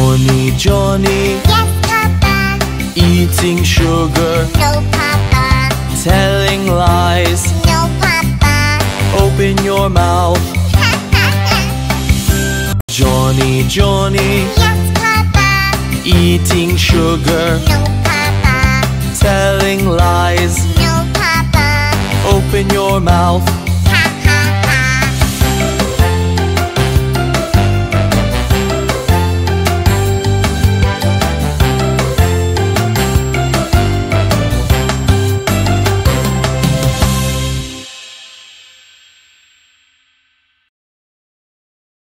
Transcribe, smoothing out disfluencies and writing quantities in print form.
Johny Johny, Yes, Papa. eating sugar, No, Papa. telling lies. No, Papa. Open your mouth. Johny Johny, Yes, Papa. eating sugar, No, Papa. telling lies. No, Papa. Open your mouth.